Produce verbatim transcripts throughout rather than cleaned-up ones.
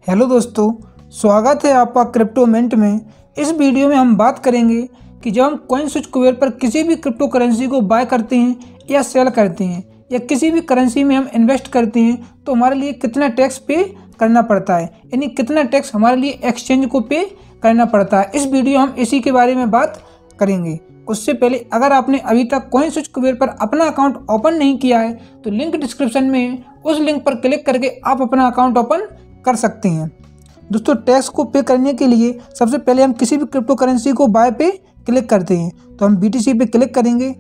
Hello दोस्तों, स्वागत है आपका क्रिप्टो मिंट में। इस वीडियो में हम बात करेंगे कि जब हम कॉइनस्विचक्वेयर पर किसी भी क्रिप्टो करेंसी को बाय करते हैं या सेल करते हैं या किसी भी करेंसी में हम इन्वेस्ट करते हैं तो हमारे लिए कितना टैक्स पे करना पड़ता है, यानी कितना टैक्स हमारे लिए एक्सचेंज को पे करना पड़ता है। इस वीडियो हम इसी के बारे में बात करेंगे। उससे पहले अगर आपने अभी तक कॉइनस्विचक्वेयर पर अपना अकाउंट ओपन नहीं किया है तो लिंक डिस्क्रिप्शन में है, उस लिंक पर क्लिक करके आप अपना अकाउंट ओपन कर सकते हैं। दोस्तों, टैक्स को पे करने के लिए सबसे पहले हम किसी भी क्रिप्टो करेंसी को बाय पे क्लिक करते हैं। तो हम बीटीसी पे क्लिक करेंगे।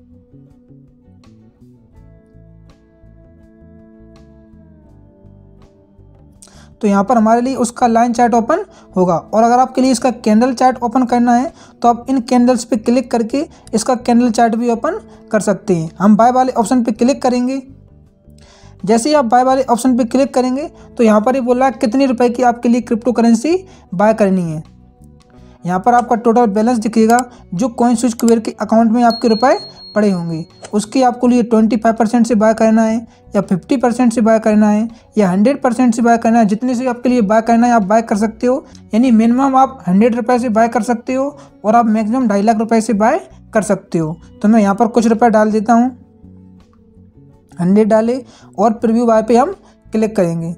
तो यहाँ पर हमारे लिए उसका लाइन चार्ट ओपन होगा, और अगर आपके लिए इसका कैंडल चार्ट ओपन करना है तो आप इन कैंडल्स पे क्लिक करके इसका कैंडल चार्ट भी ओपन कर सकते हैं। हम बाय वाले ऑप्शन पे क्लिक करेंगे। जैसे ही आप बाय वाले ऑप्शन पे क्लिक करेंगे तो यहाँ पर ये बोल रहा है कितने रुपए की आपके लिए क्रिप्टो करेंसी बाय करनी है। यहाँ पर आपका टोटल बैलेंस दिखेगा जो कॉइनस्विचक्वेयर के अकाउंट में आपके रुपए पड़े होंगे। उसके आपको लिए ट्वेंटी फाइव परसेंट से बाय करना है या फिफ्टी परसेंट से बाय करना है या हंड्रेड परसेंट से बाय करना है। जितने से आपके लिए बाय करना है आप बाय कर सकते हो, यानी मिनिमम आप हंड्रेड रुपये से बाय कर सकते हो और आप मैक्सिमम ढाई लाख रुपये से बाय कर सकते हो। तो मैं यहाँ पर कुछ रुपये डाल देता हूँ, हंड्रेड डाले और प्रीव्यू बाय पे हम क्लिक करेंगे।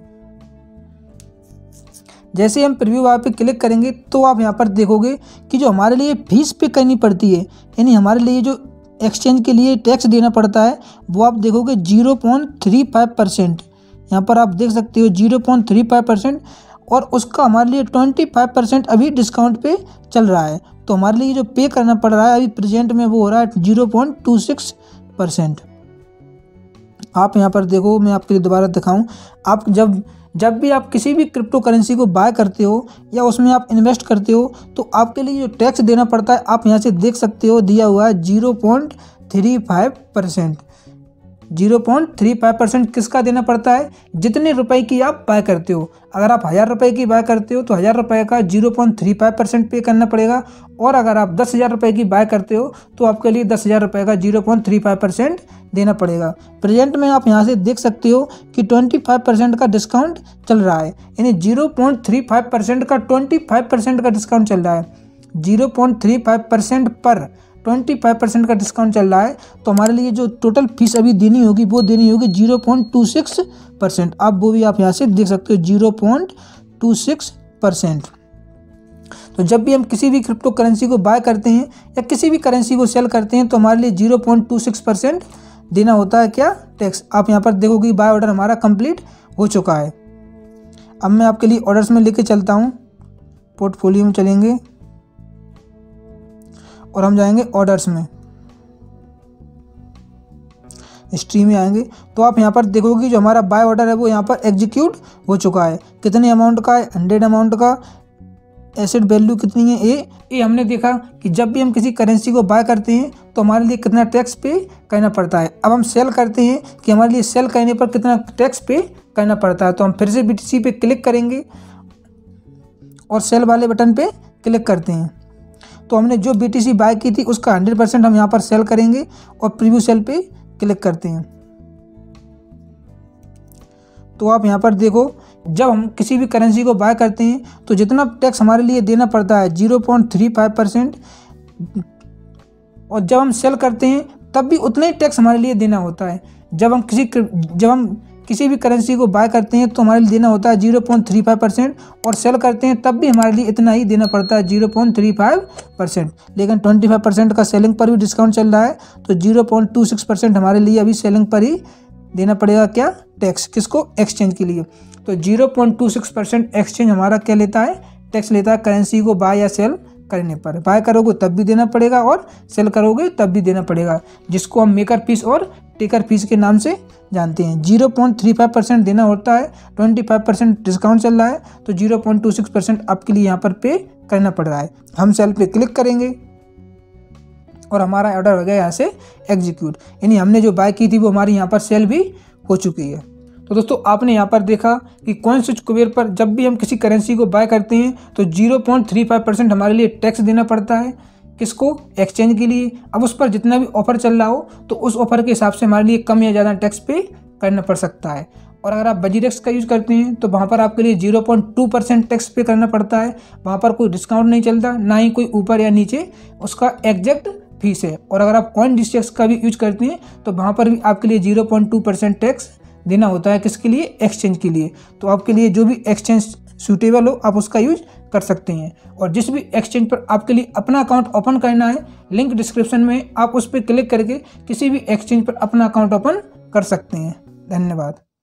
जैसे हम प्रीव्यू बाय पे क्लिक करेंगे तो आप यहाँ पर देखोगे कि जो हमारे लिए फीस पे करनी पड़ती है, यानी हमारे लिए जो एक्सचेंज के लिए टैक्स देना पड़ता है, वो आप देखोगे zero point three five percent. यहाँ पर आप देख सकते हो zero point three five percent, और उसका हमारे लिए ट्वेंटी फाइव परसेंट अभी डिस्काउंट पे चल रहा है। तो हमारे लिए जो पे करना पड़ रहा है अभी प्रेजेंट में वो हो रहा है zero point two six percent. आप यहाँ पर देखो, मैं आपके लिए दोबारा दिखाऊं। आप जब जब भी आप किसी भी क्रिप्टो करेंसी को बाय करते हो या उसमें आप इन्वेस्ट करते हो तो आपके लिए जो टैक्स देना पड़ता है आप यहाँ से देख सकते हो, दिया हुआ है zero point three five percent. Zero point three five percent किसका देना पड़ता है? जितने रुपए की आप बाय करते हो। अगर आप हज़ार रुपये की बाय करते हो तो हज़ार रुपये का zero point three five percent pay करना पड़ेगा, और अगर आप दस हज़ार रुपये की बाय करते हो तो आपके लिए दस हज़ार रुपये का zero point three five percent देना पड़ेगा। प्रेजेंट में आप यहाँ से देख सकते हो कि ट्वेंटी फाइव परसेंट का डिस्काउंट चल रहा है, यानी zero point three five percent का ट्वेंटी फाइव परसेंट का डिस्काउंट चल रहा है। Zero point three five percent पर ट्वेंटी फाइव परसेंट का डिस्काउंट चल रहा है। तो हमारे लिए जो टोटल फीस अभी देनी होगी वो देनी होगी zero point two six percent. आप वो भी आप यहाँ से देख सकते हो zero point two six percent. तो जब भी हम किसी भी क्रिप्टो करेंसी को बाय करते हैं या किसी भी करेंसी को सेल करते हैं तो हमारे लिए zero point two six percent देना होता है क्या? टैक्स। आप यहाँ पर देखोगे बाय ऑर्डर हमारा कंप्लीट हो चुका है। अब मैं आपके लिए ऑर्डर्स में लेके चलता हूँ। पोर्टफोलियो में चलेंगे और हम जाएंगे ऑर्डर्स में, स्ट्रीम में आएंगे तो आप यहाँ पर देखोगे जो हमारा बाय ऑर्डर है वो यहाँ पर एग्जीक्यूट हो चुका है। कितने अमाउंट का है? हंड्रेड अमाउंट का। एसेट वैल्यू कितनी है? ए ये हमने देखा कि जब भी हम किसी करेंसी को बाय करते हैं तो हमारे लिए कितना टैक्स पे करना पड़ता है। अब हम सेल करते हैं कि हमारे लिए सेल करने पर कितना टैक्स पे करना पड़ता है। तो हम फिर से बीटीसी पे क्लिक करेंगे और सेल वाले बटन पे क्लिक करते हैं। तो हमने जो बीटीसी बाय की थी उसका हंड्रेड परसेंट हम यहाँ पर सेल करेंगे और प्रीव्यू सेल पे क्लिक करते हैं। तो आप यहाँ पर देखो, जब हम किसी भी करेंसी को बाय करते हैं तो जितना टैक्स हमारे लिए देना पड़ता है zero point three five percent, और जब हम सेल करते हैं तब भी उतना ही टैक्स हमारे लिए देना होता है। जब हम किसी जब हम किसी भी करेंसी को बाय करते हैं तो हमारे लिए देना होता है zero point three five percent, और सेल करते हैं तब भी हमारे लिए इतना ही देना पड़ता है zero point three five percent. लेकिन ट्वेंटी फाइव परसेंट का सेलिंग पर भी डिस्काउंट चल रहा है तो zero point two six percent हमारे लिए अभी सेलिंग पर ही देना पड़ेगा क्या? टैक्स। किसको? एक्सचेंज के लिए। तो zero point two six percent exchange हमारा क्या लेता है? टैक्स लेता है करेंसी को बाय या सेल करने पर। बाय करोगे तब भी देना पड़ेगा और सेल करोगे तब भी देना पड़ेगा, जिसको हम मेकर फीस और टेकर फीस के नाम से जानते हैं। Zero point three five percent देना होता है, ट्वेंटी फाइव परसेंट डिस्काउंट चल रहा है तो zero point two six percent आपके लिए यहाँ पर पे करना पड़ रहा है। हम सेल पे क्लिक करेंगे और हमारा ऑर्डर हो गया यहाँ से एग्जीक्यूट, यानी हमने जो बाय की थी वो हमारी यहाँ पर सेल भी हो चुकी है। तो दोस्तों, आपने यहाँ पर देखा कि कॉइनस्विचक्वेयर पर जब भी हम किसी करेंसी को बाय करते हैं तो zero point three five percent हमारे लिए टैक्स देना पड़ता है। किसको? एक्सचेंज के लिए। अब उस पर जितना भी ऑफर चल रहा हो तो उस ऑफर के हिसाब से हमारे लिए कम या ज़्यादा टैक्स पे करना पड़ सकता है। और अगर आप बजीरेक्स का यूज़ करते हैं तो वहाँ पर आपके लिए zero point two percent tax pay करना पड़ता है। वहाँ पर कोई डिस्काउंट नहीं चलता, ना ही कोई ऊपर या नीचे उसका एग्जैक्ट फीस है। और अगर आप कॉइन डिस्ट्रेक्स का भी यूज करते हैं तो वहाँ पर भी आपके लिए zero point two percent tax देना होता है। किसके लिए? एक्सचेंज के लिए। तो आपके लिए जो भी एक्सचेंज सूटेबल हो आप उसका यूज कर सकते हैं। और जिस भी एक्सचेंज पर आपके लिए अपना अकाउंट ओपन करना है, लिंक डिस्क्रिप्शन में, आप उस पर क्लिक करके किसी भी एक्सचेंज पर अपना अकाउंट ओपन कर सकते हैं। धन्यवाद।